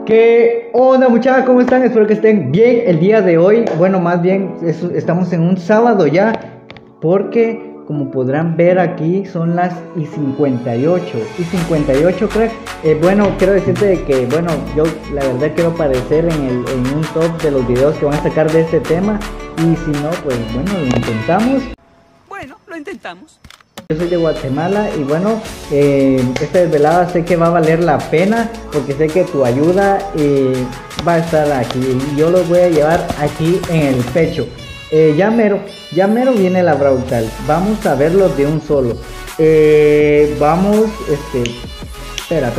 ¿Qué onda, muchachos? ¿Cómo están? Espero que estén bien el día de hoy. Bueno, más bien estamos en un sábado ya, porque como podrán ver aquí son las y 58, crack. Bueno, quiero decirte de que, bueno, yo la verdad quiero aparecer en un top de los videos que van a sacar de este tema. Y si no, pues bueno, lo intentamos. Bueno, lo intentamos. Yo soy de Guatemala y bueno, esta desvelada sé que va a valer la pena porque sé que tu ayuda va a estar aquí y yo lo voy a llevar aquí en el pecho. Ya mero viene la Brawl. Vamos a verlo de un solo. Vamos, espera.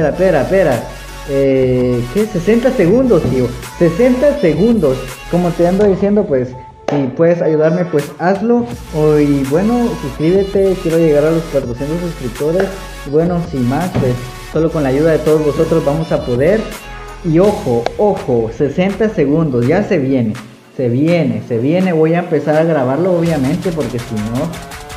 ¿Qué? 60 segundos, tío. 60 segundos. Como te ando diciendo, pues si puedes ayudarme, pues hazlo. Y bueno, suscríbete, quiero llegar a los 400 suscriptores. Y bueno, sin más, pues solo con la ayuda de todos vosotros vamos a poder. Y ojo, 60 segundos, ya se viene. Voy a empezar a grabarlo, obviamente, porque si no,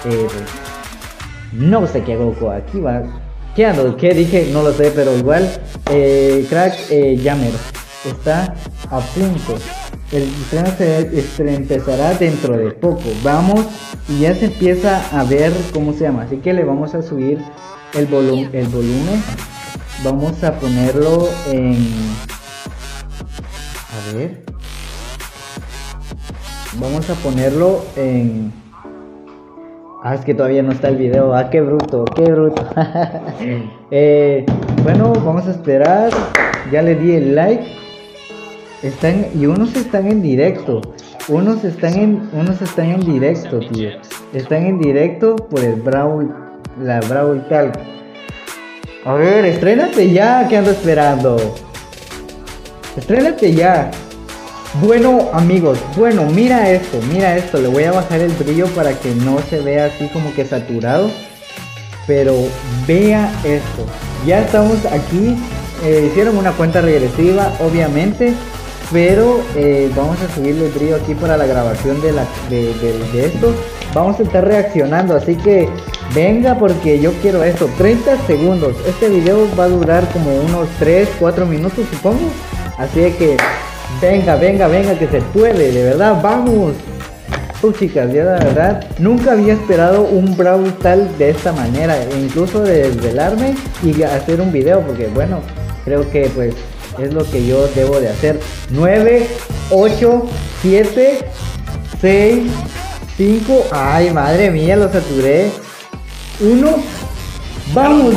no sé qué hago aquí, va. ¿Qué dije? No lo sé, pero igual, crack, ya mero. Está a punto. El estreno se empezará dentro de poco. Vamos y ya se empieza a ver cómo se llama. Así que le vamos a subir el volumen. Vamos a ponerlo en... A ver. Vamos a ponerlo en... Ah, es que todavía no está el video. Ah, qué bruto. Bueno, vamos a esperar. Ya le di el like. Unos están en directo. Unos están en directo, tío. Están en directo por el la Brawl Talk. A ver, estrénate ya, que ando esperando. Estrénate ya. Bueno, amigos, mira esto. Le voy a bajar el brillo para que no se vea así como que saturado. Pero vea esto. Ya estamos aquí. Hicieron una cuenta regresiva, obviamente. Pero vamos a subirle el brillo aquí para la grabación de esto. Vamos a estar reaccionando, así que venga, porque yo quiero esto. 30 segundos. Este video va a durar como unos 3-4 minutos, supongo. Así que venga, que se puede, de verdad, vamos. Chicas, ya la verdad nunca había esperado un Brawl tal de esta manera, incluso de desvelarme y hacer un video, porque bueno, creo que pues es lo que yo debo de hacer. 9, 8, 7, 6, 5. Ay, madre mía, lo saturé. 1. Vamos.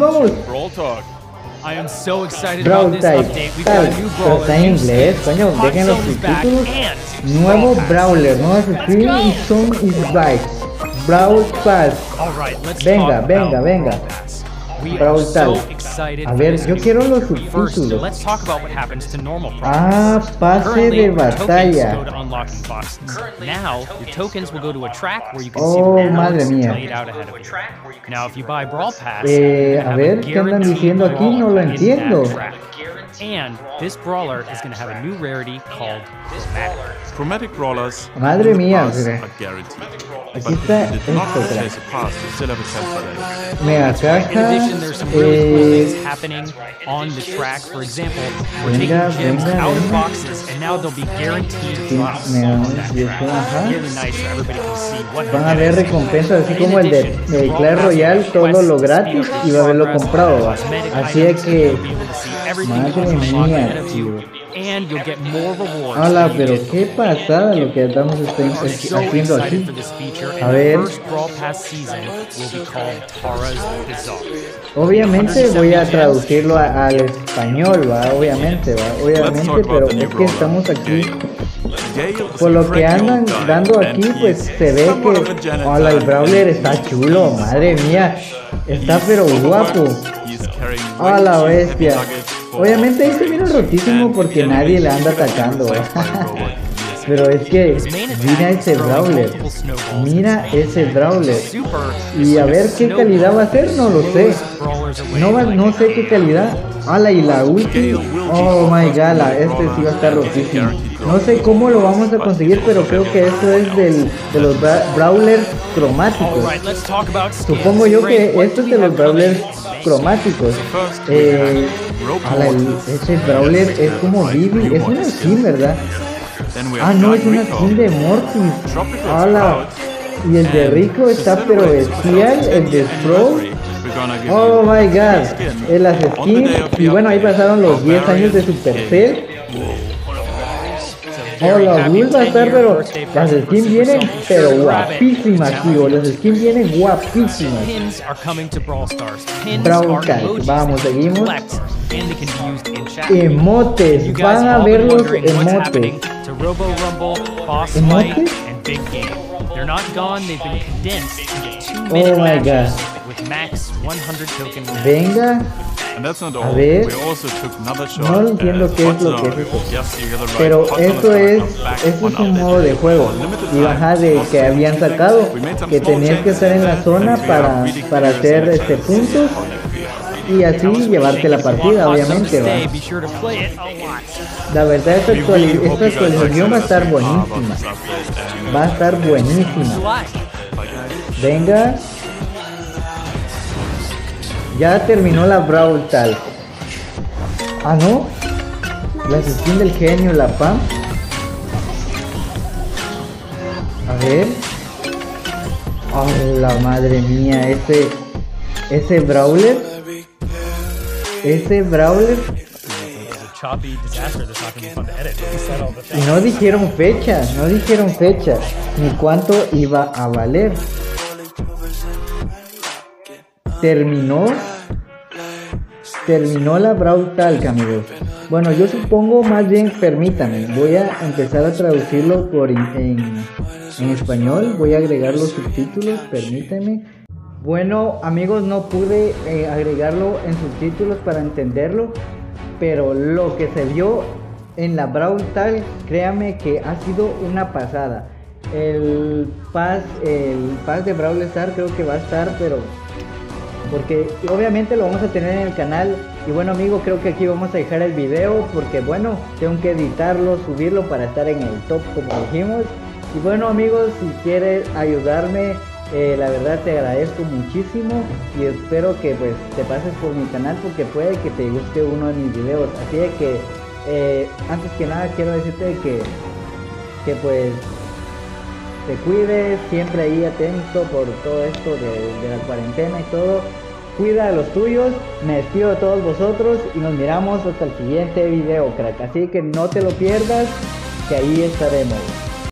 I am so excited Brawl about this update. We've got a new pero brawler. está en inglés, coño, dejen los subtítulos. Nuevo Brawler, nuevo screen y Son is back. Brawl Pass. Venga. Brawl Talk. A ver, yo quiero los subtítulos. Ah, pase de batalla. Oh, madre mía. A ver, ¿qué andan diciendo aquí? No lo entiendo. And this brawler is going to have a new rarity called Chromatic brawlers. Madre mía, aquí está esto, mega caja. In addition, there's some really cool things happening on the track. For example, we're taking gems out of boxes, and now they'll be guaranteed drops on that track. Really nice, so everybody can see what. Van a haber recompensas así como el de Clash Royale, todo lo gratis y va a haberlo comprado. Así es que, madre mía, tío. And you'll get more rewards. Hola, pero qué pasada lo que estamos haciendo aquí. A ver. Obviamente voy a traducirlo al español, obviamente, pero es que estamos aquí. Por lo que andan dando aquí, pues se ve que hola, el Brawler está chulo, madre mía. Está pero guapo. A la bestia. Obviamente ahí se mira rotísimo porque nadie le anda atacando. Pero es que mira ese Brawler. Y a ver qué calidad va a ser, no lo sé. No sé qué calidad. Ala, y la ulti. Oh my god, este sí va a estar rotísimo. No sé cómo lo vamos a conseguir, pero creo que esto es de los brawlers cromáticos. Supongo yo que esto es de los brawlers cromáticos. Ese brawler es como Bibi, es una skin, ¿verdad? Ah, no, es una skin de Mortis. ¡Hala! Y el de Rico está pero bestial, el de Sprout. Oh my god, las skins. Y bueno, ahí pasaron los 10 años de Supercell. Oh, la Bull va a estar, pero las skins vienen pero guapísimas, tío. Las skins vienen guapísimas. Brawl Stars, vamos, seguimos. Emotes, van a ver los emotes. ¿Emotes? They're not gone, they've been condensed into 2 minute matches with max 100 token. Venga. A ver. No entiendo qué es lo que es eso. Pero esto es un modo de juego. Y baja de que habían sacado que tenías que estar en la zona para hacer puntos y así llevarte la partida, obviamente, ¿va? La verdad, esta actualización va a estar buenísima. Va a estar buenísima. Venga. Ya terminó la Brawl Tal. Ah, ¿no? La skin del genio, la PAM. A ver. Oh, la madre mía, ese Brawler. Ese Brawler. Y no dijeron fecha, ni cuánto iba a valer. Terminó la Brawl Talk, amigos. Bueno, yo supongo, más bien, permítame, voy a empezar a traducirlo en español, voy a agregar los subtítulos, permítame. Bueno, amigos, no pude agregarlo en subtítulos para entenderlo, pero lo que se vio en la Brawl Talk, créame que ha sido una pasada. El pass de Brawl Stars creo que va a estar, pero porque obviamente lo vamos a tener en el canal. Y bueno, amigos, creo que aquí vamos a dejar el video, porque bueno, tengo que editarlo, subirlo para estar en el top, como dijimos. Y bueno, amigos, si quieres ayudarme, la verdad te agradezco muchísimo, y espero que pues te pases por mi canal, porque puede que te guste uno de mis videos. Así de que antes que nada quiero decirte que pues te cuides, siempre ahí atento por todo esto de la cuarentena y todo. Cuida a los tuyos, me despido de todos vosotros y nos miramos hasta el siguiente video, crack. Así que no te lo pierdas, que ahí estaremos.